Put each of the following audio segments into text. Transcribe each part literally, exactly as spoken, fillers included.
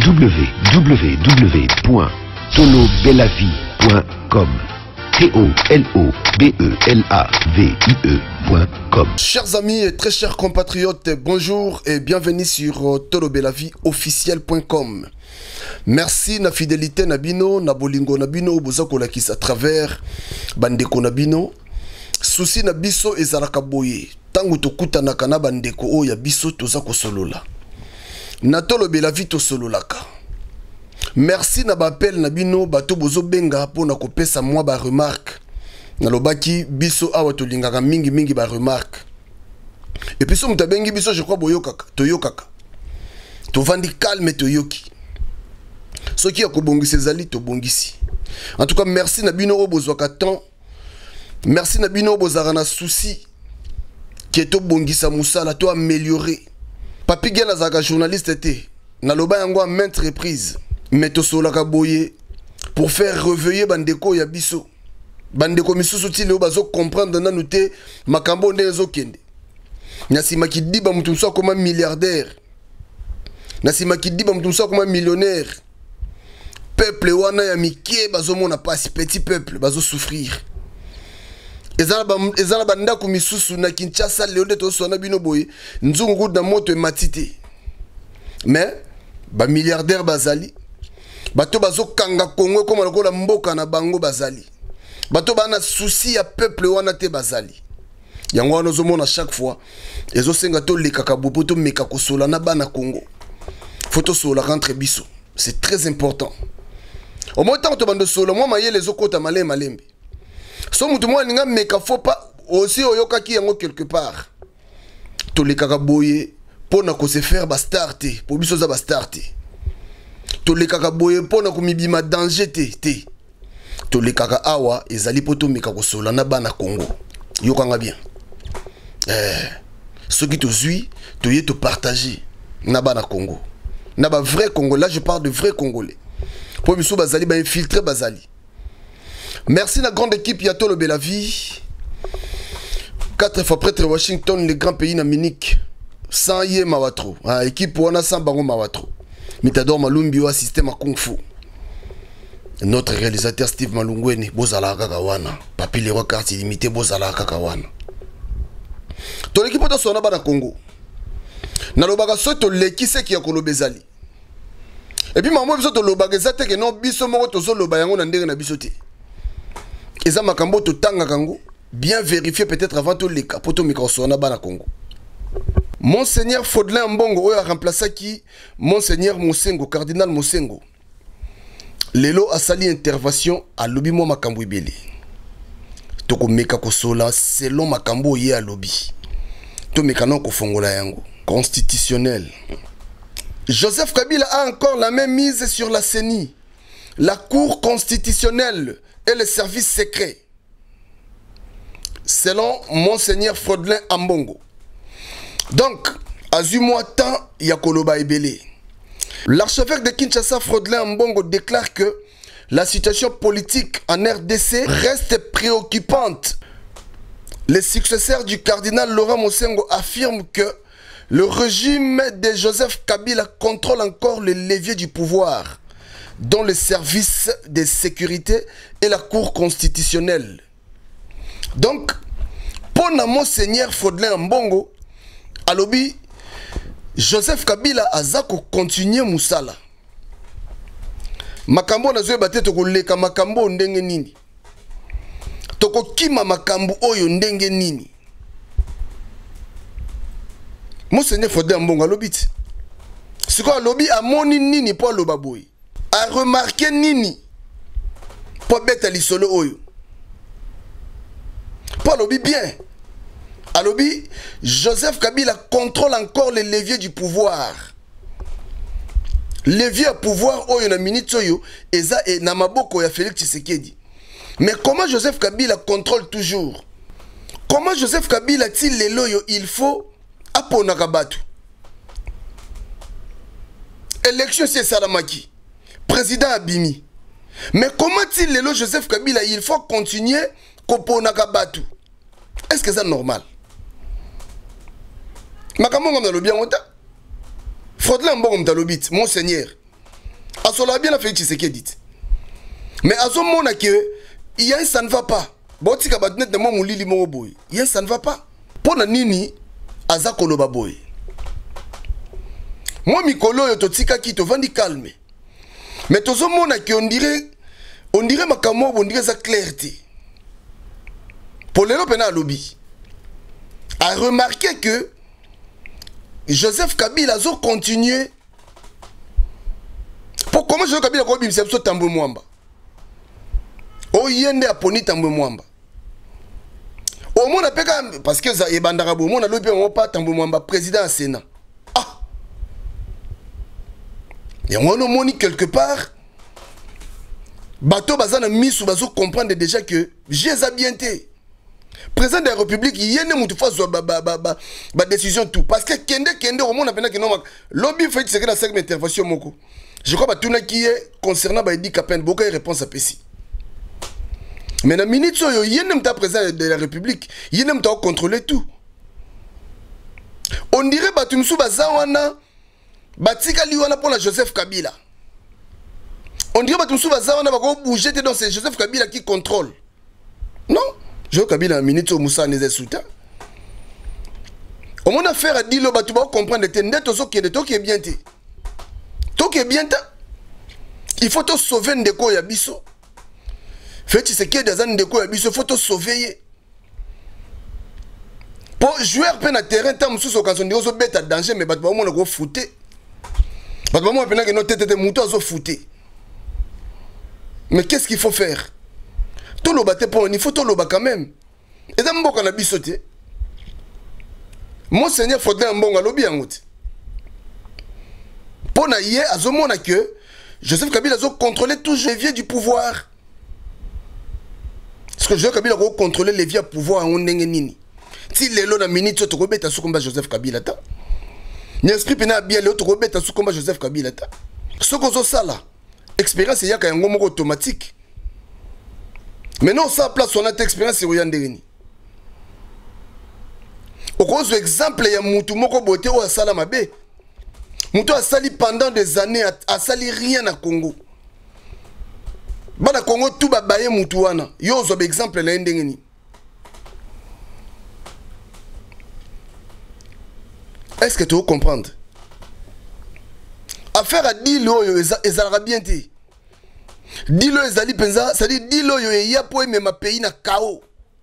w w w point tolo belavie point com. T O L O B E L A V I E point com. Chers amis et très chers compatriotes, bonjour et bienvenue sur tolo belavie officiel point com. Merci na fidélité nabino, na bolingo nabino, bozako lakis à travers bandeko nabino. Souci na biso ezalaka boye. Tango tokutanaka na bandeko o ya biso tozako solola. Na tolo belavie to sololaka. Merci na bapel na bino bato bozo benga po na kopesa moi ba remarque. Na lobaki biso awa to lingaka mingi mingi ba remarque. Et puis so mutabengi biso je crois boyokaka, toyokaka. To vandi calme toyoki. Soki akobongisi ezali to bongisi. En tout cas merci na bino o bozwaka temps. Merci na bino bozara na souci. Qui to bongisa musala to améliorer. Papi gena zaka journaliste te. Na loba yango a maintes reprises. Mais to solaka boye pour faire réveiller bandeko ya biso. Bandeko misusu ti leo bazo comprendre na noté makambo ndezo kende. Nasima ki diba mutu mso comme milliardaire. Nasima ki diba mutu mso comme millionnaire. Peuple wana ya mikie bazo mona pasi petit peuple bazo souffrir. Ezala ba ezala banda ku misusu na Kinshasa leo de to sona bino boye nzungu na moto e matite. Mais ba milliardaire bazali bato bazo kanga Congo comme lokola mboka na bango bazali. Bato bana souci ya peuple wana te bazali. Yango wana zomona chaque fois ezo senga to lekaka bopoto meka kosola na bana Congo. Photo sola rentre biso. C'est très important. Au moins tant to bando sola moi maye les okota malé malembe. So mutu moi ninga meka faut pas aussi oyoka ki yango quelque part. To lekaka boye pona ko se faire ba starter, po biso za ba starter. To le kaka boye pona kumibima danger te te. To le kaka awa ezali poto meka kosola na bana Congo. Yokanga bien. Eh ce qui te zui, to ye te partager na bana Congo. Na ba vrai Congolais, là je parle de vrai Congolais. Po biso bazali ba infiltrer bazali. Merci la grande équipe ya tolo belavie. Quatre fois prêtre Washington, les grands pays na Munich. Sans yé mawatro. Ah équipe wana sans bango mawatro. Mitador Malumbi wa système à Kung Fu. Notre réalisateur Steve Malungweni, Bozala Kakawana. Papi les rois carte illimité, Bozala Kakawana. Ton équipe de son abana Congo. Nalobaga soto leki se ki yakolo bezali. Et puis maman biso lobaga zate ke non biso moko tozo loba yango na ndenge na biso te. Eza makambo to tanga kango bien vérifier peut-être avant to leka poto mika sona bana Congo. Monseigneur Frodelin Ambongo a remplacé qui Monseigneur Mosengo, cardinal Mosengo. Lelo a sali intervention à lobby mo makambo ibele. Toko meka kosola selon makambo ye a lobby. To meka non ko fongola yango constitutionnel. Joseph Kabila a encore la même mise sur la C E N I, la Cour constitutionnelle et les services secrets. Selon Monseigneur Frodelin Ambongo. Donc, à mois temps, Yakoloba Ebele. L'archevêque de Kinshasa, Frodelin Ambongo, déclare que la situation politique en R D C reste préoccupante. Les successeurs du cardinal Laurent Mosengo affirment que le régime de Joseph Kabila contrôle encore le levier du pouvoir, dont les services de sécurité et la Cour constitutionnelle. Donc, pour Monseigneur Frodelin Ambongo, alobi Joseph Kabila azako continuer musala. Makambo na zoe bate toko leka makambo ndenge nini. Toko kima makambo oyo ndenge nini. Monseigneur Frodelin Ambongo alobi ti. Siko alobi amoni nini po aloba boy. A remarqué nini po beta lisolo oyo. Po alobi bien. Alobi, Joseph Kabila contrôle encore les leviers du pouvoir. Levier à pouvoir, oyo na minute oyo, eza e na maboko ya Félix Tshisekedi. Mais comment Joseph Kabila contrôle toujours? Comment Joseph Kabila ti lelo yo il faut aponaka batu? Élection c'est Salamaki. Président Abimi. Mais comment ti lelo Joseph Kabila il faut continuer koponaka batu? Est-ce que c'est normal? Makambo ngam na lobi ngota. Frodelin Ambongo mtalobit, Monseigneur. asola bien la Félix Tshisekedi. Mais à ce moment que il y a ça ne va pas. Bon tika batnet de mon moulili mon boy. Il y a ça ne va pas. Pour na nini azakolo baboy. Moi mikolo yo totika ki to vandi calme. Mais tout ce monde qui on dirait on dirait ma camo on dirait sa clarté. Pour les lopena lobby a remarqué que Joseph Kabila a continué. Pour comment Joseph Kabila a bimisa so tambo mwamba. O yende aponi tambo mwamba. Au monde peka parce que ça ebandara bo monde lobby on pas tambo mwamba président Sénat. Ah. Et on a moni quelque part bateau bazana misu bazo comprendre déjà que j'ai bien été. Président de la République, il y a une décision tout. Parce que Kende Kende, au monde appelle que non, lobby fait c'est que la cinquième intervention moko. Je crois que tout le qui est concernant bah dit qu'appelle beaucoup de réponses à Pessi. Mais dans minute so il y a une président de la République, il y a une contrôler tout. On dirait bah tu me sous bazawana, batika liwana pour la Joseph Kabila. On dirait bah tu me sous bazawana bah bouger dans c'est Joseph Kabila qui contrôle. Non. Joseph Kabila en minute au Moussa Nézé Souta. Au mon affaire a dit le batu ba comprendre que net au qui est to qui est bien té. To qui est bien ta. Il faut te sauver ndeko ya biso. Fait c'est que des années ndeko ya biso faut te sauver. Pour jouer peine à terrain tant sous au canson de bête à danger mais batu ba mon go fouté. Batu ba mon peine que no tête de mouton zo fouté. Mais qu'est-ce qu'il faut faire? Tout le bâté pour il faut tout le bas quand même. Et dans mon bon cannabis sauté. Monseigneur faudrait un bon lobby en route. Pour naïe à ce moment que Joseph Kabila a contrôlé tous les leviers du pouvoir. Parce que Joseph Kabila a contrôlé les leviers du pouvoir en nini. Si les lots na minute tu rebête à sous combat Joseph Kabila ta. N'esprit pena bien les autres rebête à sous combat Joseph Kabila ta. Ce qu'on a ça là. Expérience il y a qu'un moment automatique. Maintenant, ça place on a expérience sur Yanderini. Au cause de exemple, il y a Moutou Moko Bote ou Asala Mabe. Moutou a sali pendant des années, a sali rien à Congo. Bana Congo tout babaye Moutouana. Yo zob exemple la Yanderini. Est-ce que tu veux comprendre? Affaire à Dilo, ezalera bien té. Dilo ezali penza, ça dit Dilo yo ya po même ma pays na chaos.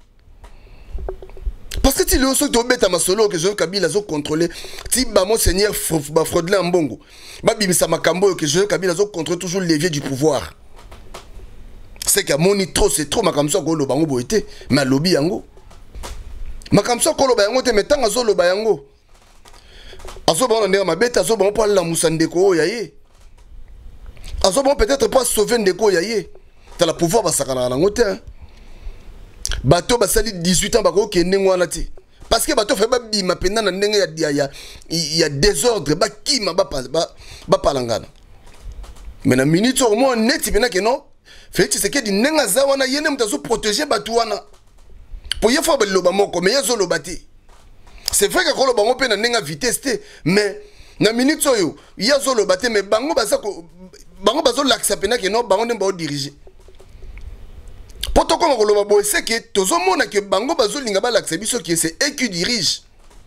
Parce que si le so to beta masolo que Joseph Kabila zo contrôler, si ba monseigneur ba Frodelin Mbongo, ba bimisa makambo que Joseph Kabila zo contrôle toujours le levier du pouvoir. C'est que moni trop c'est trop makamso ko lo bango boité, mais lobby yango. Makamso ko lo ba yango te metanga zo lo ba yango. Azo ba on ma beta zo ba po la musandeko yaye. Azo bon peut-être pas sauver ndeko yaye. T'as le pouvoir ba sakana na ngote. Bato ba sali dix-huit ans ba ko kende ngwana ti. Parce que bato fait ba bima pena na ndenge ya ya il y a désordre ba kima ba ba ba palangana. Mais na minute au moins net pena que non. Fait c'est que di nenga za wana yene mtazo protéger bato wana. Pour y faire ba loba moko mais yazo lobati. C'est vrai que ko loba mo pena nenga vitesse te mais na minute oyo yazo lobati mais bango ba sa ko bango bazo l'accepter que non bango nemba diriger. Pourtant comme on le c'est que tout le monde que bango bazo linga ba l'accepter biso que c'est eux qui dirige.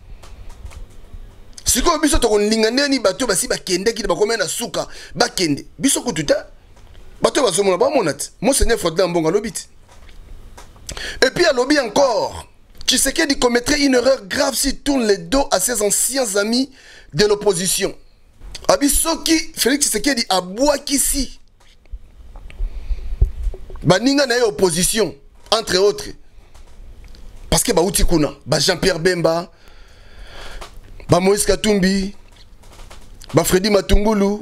Si ko biso to linga ndeni bato basi ba kende ki ba komena suka ba kende biso ko tuta bato bazo mona ba monat monseigneur Frodelin Mbongo lobit. Et puis à lobby encore Tshisekedi commettrait une erreur grave s'il tourne les dos à ses anciens amis de l'opposition. Abisoki Félix Tshisekedi a Bouakisi. Baninga na opposition entre autres. Parce que ba utikuna, ba Jean-Pierre Bemba, ba Moïse Katumbi, ba Freddy Matungulu,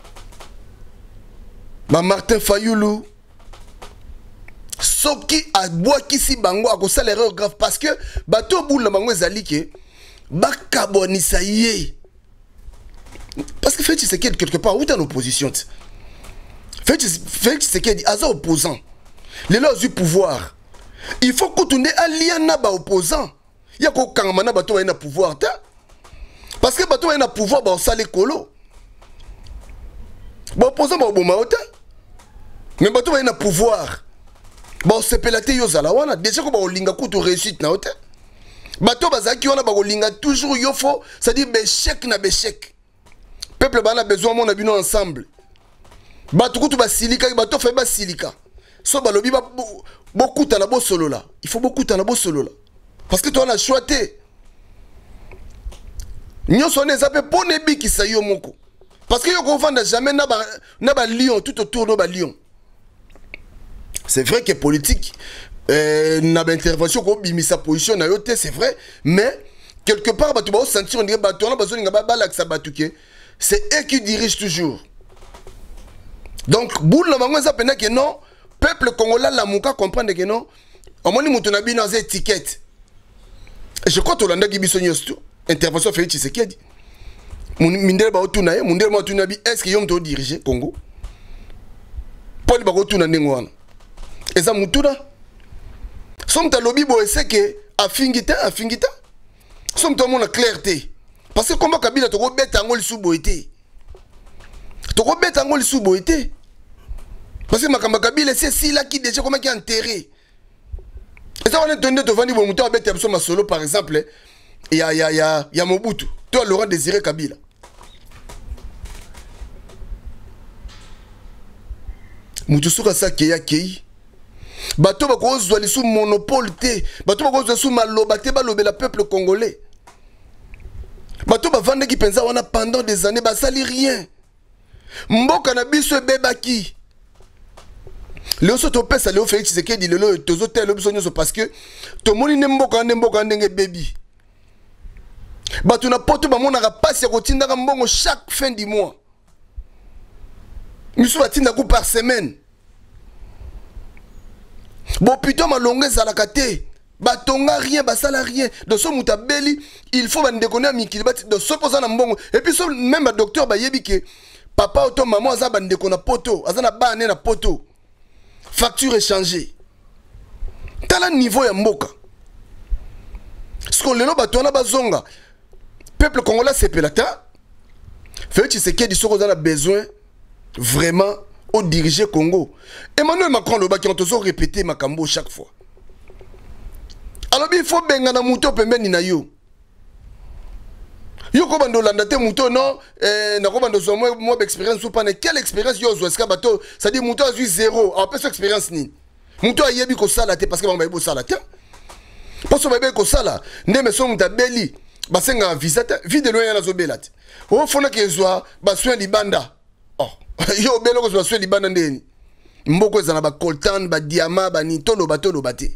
ba Martin Fayulu. Soki a Bouakisi bango a kosa l'erreur grave parce que bato boule na bango ezali ke ba kabonisa ye. Parce que Félix Tshisekedi quelque part où est en opposition. Félix Tshisekedi aza opposant. Les lois du pouvoir. Il faut que tu aies un lien na ba opposant. Il y a ko kangama bato ba na pouvoir ta. Parce que bato ba na pouvoir ba osale kolo. Bon, opposant ba oboma ota. Mais bato ba na pouvoir. Bon, sepelate yo zala wana déjà ko ba olinga kutu réussite na ota. Bato bazaki wana ba olinga toujours yo fo, c'est-à-dire béchec na béchec. Peuple ba na besoin mon abino ensemble. Bato kutu ba silika, bato fait ba silika. So ba lobi ba beaucoup ta na bo solo là. Il faut beaucoup ta na bo solo là. Parce que toi on a choisi. Nous sommes zappé pour ne bi qui sa yo moko. Parce que yo ko vanda jamais na ba na ba lion tout autour de ba lion. C'est vrai que politique euh, na ba intervention ko bimisa position na yote c'est vrai mais quelque part ba tu ba sentir on dirait ba to na ba zolinga ba balak sa batuke c'est eux qui dirigent toujours. Donc boule na bango za pena que non peuple congolais la muka comprendre que non omoni mutu na bino za étiquette. Je crois que l'on a dit que intervention Félix Tshisekedi. Mindele ba otuna ye, mindele ma otuna bi est-ce que yom to diriger Congo? Paul ba otuna ndengwana. Eza mutuna. Somme ta lobby bo ese que afingita afingita. Somme to mona clarté. Parce que comment Kabila to go beta ngol sou boité. To go beta ngol sou boité. Parce que makamba Kabila c'est si là qui déjà comment qui enterré. Et ça, on est donné devant nous, on a bêté ma solo par exemple. Il y a, il y a, il y a, il y a Mobutu. Toi, Laurent Désiré Kabila. Moutoussouka sa keya kei. Bato bako ozwali sous monopole te. Bato bako ozwali sous maloba te balobe la peuple congolais. Bato ba vande ki penza wana pendant des années ba sali rien. Mboka na biso bebaki. Léo soto pesa Léo Félix Tshisekedi lelo tozo telo biso nyoso parce que to moni nemboka nemboka ndenge baby. Batu na poto ba mona ka passe ko tinda ka mbongo chaque fin du mois. Miso batinda ku par semaine. Bon putain malonge zala kate. Batonga rien basala rien. De so muta beli il faut ba ndekone amikili bati de so posa na mbongo et puis so même ba docteur ba yebi ke papa auto maman za ba ndekona poto azana ba ne na poto. Facture échangée. T'as le niveau ya mboka. Ce qu'on lelo batona bazonga. Peuple congolais c'est pelata. Félix Tshisekedi soko dans a besoin vraiment au diriger Congo. Emmanuel Macron le baki on toujours répéter makambo chaque fois. Alors il faut benga na muto pembeni na yo. Yo ko bando landa te muto non eh na ko bando so moi moi expérience ou pas quelle expérience yo zo eska bato ça dit muto a eu zéro en plus expérience ni muto a yebi ko sala te parce que ba ba bo sala te parce que ba ba ko sala ndeme so muta beli ba senga visa te vide loin na zo belate o fona ke zo ba soin libanda oh yo belo ko zo soin libanda ndeni mboko ezana ba coltan ba diamant ba ni tolo batolo baté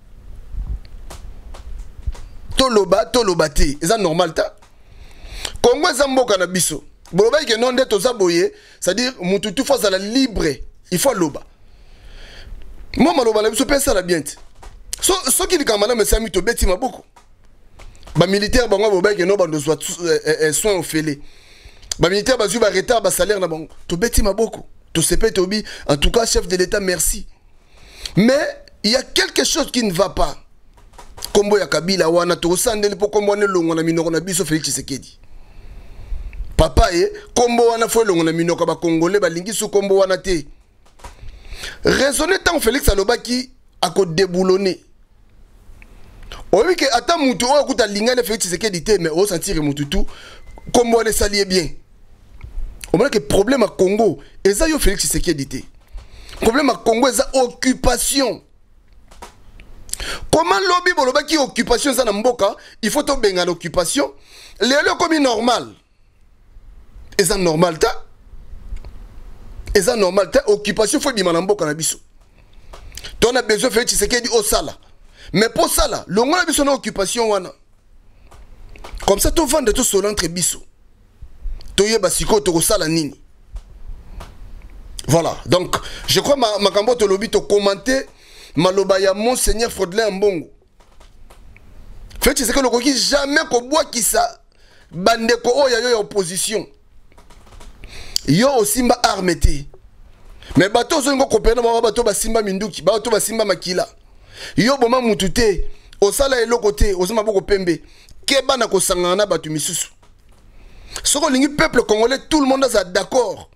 tolo ba tolo baté eza normal ta Congo zamboka na biso. Boloba ke non de toza boye, c'est-à-dire mututu faut la libre, il faut loba. Moi maloba na biso pesa la bien. So so ki dikamana me sami to beti maboko. Ba militaire bango boloba ke non bando soit soin au félé. Ba militaire ba zu ba retard ba salaire na bango. To beti maboko. To sepe tobi en tout cas chef de l'état merci. Mais il y a quelque chose qui ne va pas. Kombo ya Kabila wana to sandeli po kombo ne longo na minoko na biso Félix Tshisekedi. Papa e kombo wana fo longo na minoko ba congolais ba lingi su kombo wana te. Raisonner tant Félix alobaki ako déboulonner. Obi ke ata mutu o akuta lingane Félix Tshisekedi te mais o sentir mutu tout kombo wana salier bien. O mona que problème à Congo eza yo Félix Tshisekedi te. Problème à Congo eza occupation. Comment lobby boloba qui occupation ça na mboka, il faut to benga l'occupation. Lélo comme normal. Et ça normal ta. Et ça normal ta occupation faut bima na mboka na biso. On a besoin faire Tshisekedi au sala. Mais pour ça là, le ngona biso na occupation wana. Comme ça to vendre to solantre biso. To yeba siko to sala nini. Voilà. Donc, je crois ma makambo to lobby to commenter maloba ya Monseigneur Frodelin Mbongo. Fait c'est que le coquille jamais ko bois qui ça bande ko o ya yo opposition. Yo aussi mba armete. Mais bato zo ngo kopena ba bato ba simba minduki, bato ba simba makila. Yo boma mutute, o sala elo côté, o zama boko pembe. Keba na ko sangana batu misusu. Soko lingi peuple congolais tout le monde est d'accord.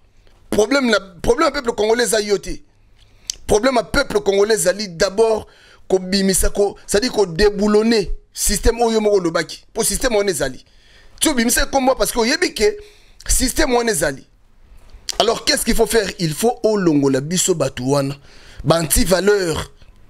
problème na problème peuple congolais a yoté problème à peuple congolais ali d'abord ko bimisa ko c'est-à-dire ko déboulonner système oyo moko lobaki pour système on ezali tu bimisa comme moi parce que yebi ke système on ezali. Alors qu'est-ce qu'il faut faire? Il faut au longo la biso batouana banti valeur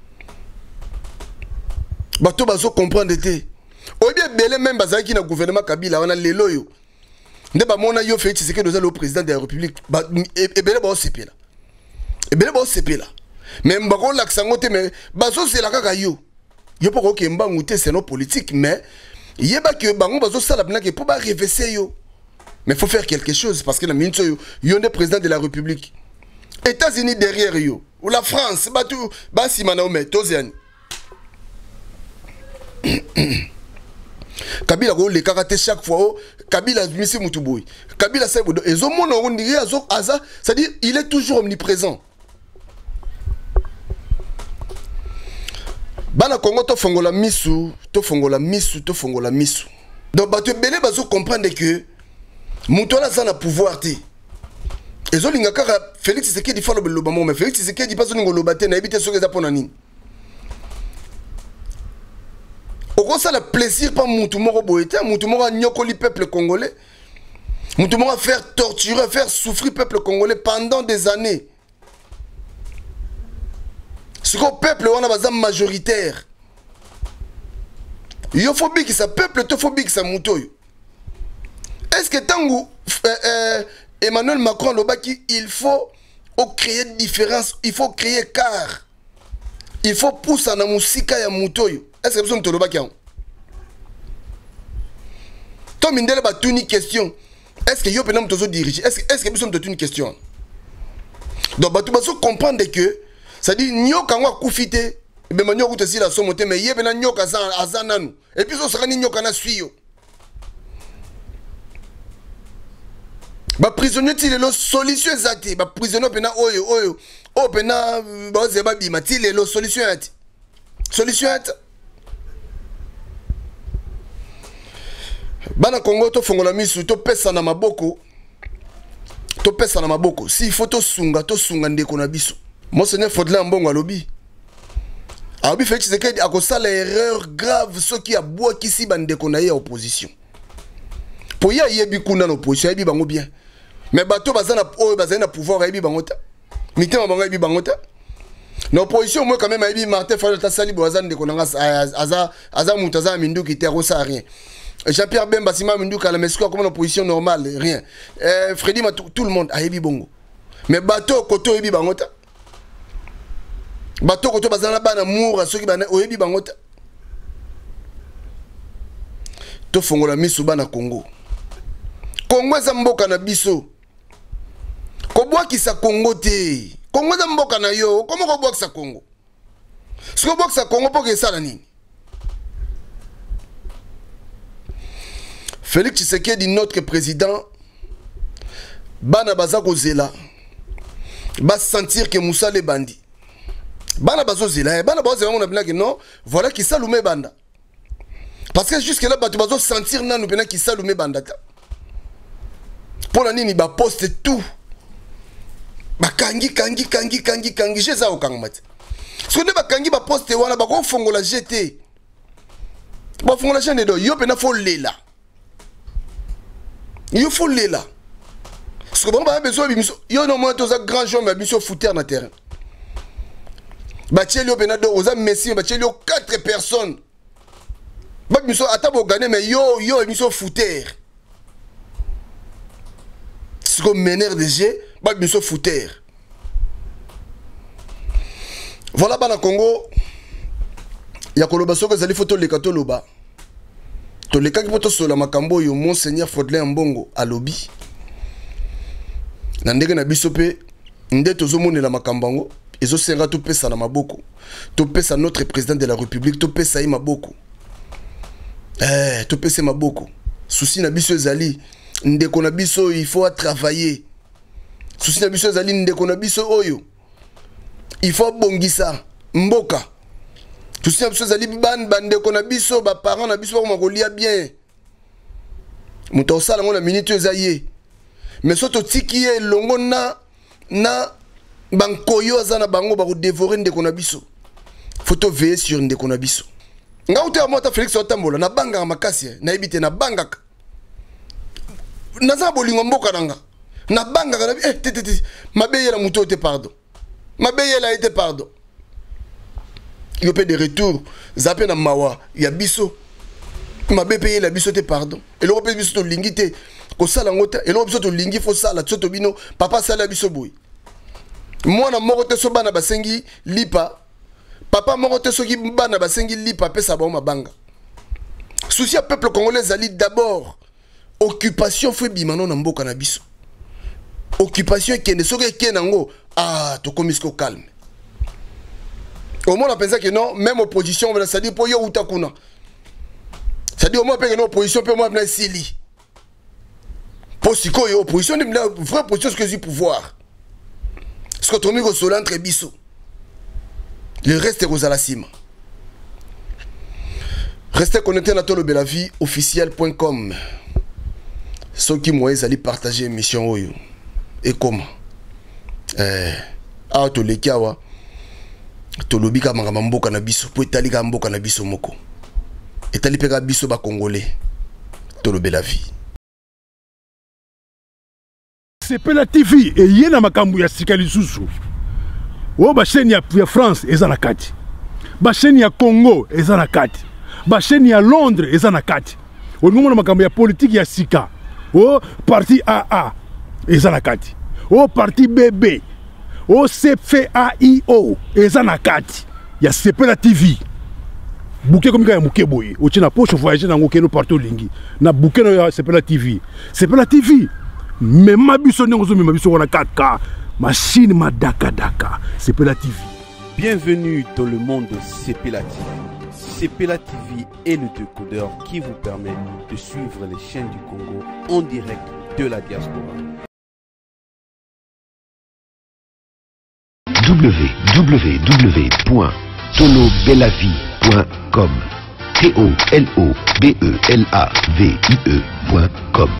bato bazo comprendre té oyebi belé même bazaki na gouvernement Kabila wana lelo yo nde ba mona yo Félix Tshisekedi le président de la République ba ebele ba osepela ebele ba osepela mais mbako laksango te mais bazo c'est la kaka yo yo poko ke mbangu te c'est non politique mais yeba ke bango bazo sala bina ke pour ba reverser yo mais faut faire quelque chose parce que la minute yo yo est président de la République États-Unis derrière yo ou la France batu ba simana o mais toziani Kabila go le karaté chaque fois oh, Kabila misi mutuboy Kabila c'est bodo ezo mona on dirait azo aza c'est-à-dire il est toujours omniprésent. Bana Congo to fongola misu to fongola misu to fongola misu donc bato belé bazo comprendre que muto la za na pouvoir te ezo linga kaka Félix Tshisekedi falo beloba mo mais Félix Tshisekedi pas zo ngoloba te na ebité soki za pona nini. Au ça le plaisir pas moutou moko boité moutou moko nyokoli peuple congolais moutou moko faire torturer faire souffrir peuple congolais pendant des années ce que peuple on a besoin majoritaire yo phobie qui ça peuple to phobie qui ça mouto est-ce que tango euh, euh, Emmanuel Macron lobaki il faut créer différence il faut créer car il faut pousser na musika ya mouto est-ce que vous avez lobaki en Tom Indele ba tuni question est-ce que yo penam tozo diriger est-ce est-ce que vous avez une question donc batu baso comprendre que ça dit nyoka ngwa kufite be manyo kutesi la somote mais yebe na nyoka za azananu et puis so sera ni nyoka na suyo ba prisonnier ti lelo solution ezati ba prisonnier pena oyo oyo o pena ba zeba bima ti lelo solution ati solution ati bana Congo to fongola misu to pesa na maboko to pesa na maboko si faut to sunga to sunga ndeko na biso Monseigneur Fodlin Mbongo alobi alobi Félix Tshisekedi akosala erreur grave ce qui a bois qui si bandeko na ye opposition pour ya yebi kuna na opposition yebi bango bien mais bato bazana oyo bazana na pouvoir yebi bango ta mitema bango yebi bango ta na opposition moi quand même yebi Martin Fayulu ta sali boazana ndeko na aza aza mutaza minduki te ko sa rien Jean-Pierre Bemba Sima Minduka la mesco comme une opposition normale rien euh, Freddy tout, tout le monde a yebi bongo mais bato koto yebi bango ta bato koto bazana bana moura soki bana oyebi bango ta to fongola misu bana Congo Congo za mboka na biso ko bwakisa Congo te Congo za mboka na yo comment ko bwakisa Congo ce ko bwakisa Congo pour que ça la nini Félix Tshisekedi notre président bana baza kozela ba sentir que Moussa le bandi bana bazo zela bana bazo zela on a bien que non voilà qui salume banda parce que jusque là batu bazo sentir nanu pena qui salume banda pour la nini ba poste tout ba kangi kangi kangi kangi kangi jeza o kangmat ce que ba kangi ba poste wana ba ko fongola jeté ba fongola jeté do yo pena fo lela il faut les là. Parce que bon, bah, besoin de yo non moins tous un grand joueur mais mission footer na terrain. Bachelio Benado oza Messi Bachelio quatre personnes. Bah mission atabo gagner mais yo yo mission footer. C'est comme meneur de jeu, bah mission footer. Voilà bana Congo. Ya koloba soko zali photo le katoloba. To le kaki poto sola makambo yo Monseigneur Fodlin Mbongo alobi na ndenge na biso pe nde tozomonela makambo ngo ezo senga to pesa na maboko to pesa notre président de la République to pesa yi maboko eh to pesa maboko souci na biso ezali ndeko na biso il faut travailler souci na biso ezali ndeko na biso oyo il faut bongisa mboka. Tout ça, c'est ça, ban bande qu'on a biso, ba parents na biso, on a bien. Mouton ça, on a minute zaye. Mais surtout tiki est longo na na bankoyo azana bango ba ko dévorer ndeko na biso. Faut to veiller sur ndeko na biso. Nga uta mota Félix Otambola na banga makasi na ebite na banga. Naza bolingo mboka nanga. Na banga kana eh tete tete mabeye la muto te pardon. Mabeye la été pardon. Il y a des retours zappé na mawa ya biso. Mabe payer la biso te pardon. Et l'Europe biso to lingite ko sala ngota et l'Europe biso to lingi fo sala tsoto bino papa sala biso boy. Moi na moko te so bana basengi lipa. Papa moko te so ki bana basengi lipa pesa ba mabanga. Souci à peuple congolais ali d'abord. Occupation fait bimano na mboka na biso. Occupation kende soki kenango ah to komisko calme. Au moins on a pensé que non, même opposition on va ça dire pour yo utakuna. Ça dit au moins que non opposition peut moi venir sili. Pour si quoi opposition de vraie position ce que du pouvoir. Ce que tomi ko solantre biso. Le reste est aux alasima. Restez connectés à Tolo Belavie officiel point com. Ceux qui m'ont allé partager mission oyo. Et comment eh ah to le kiawa to lobika mangama mboka na biso po etalika mboka na biso moko etali peka biso ba congolais to lo bela vie. Sepela T V et yena makambu ya sikali susu o ba chaîne ya, ya France eza na kati ba chaîne ya Congo eza na kati ba chaîne ya Londres eza na kati o ngomona makambu ya politique ya sika o parti A A eza na kati o parti B B o C F A I O eza na kati ya Sepela T V bouquet comme ya muke boye o tina poche voyager na ngokeno partout lingi na bouquet ya Sepela T V Sepela T V mais ma biso ndongo zo ma biso wana quatre K machine ma daka daka Sepela T V. Bienvenue dans le monde de Sepela T V. Sepela T V est le décodeur qui vous permet de suivre les chaînes du Congo en direct de la diaspora. w w w point tolo belavie point com T O L O B E L A V I E point com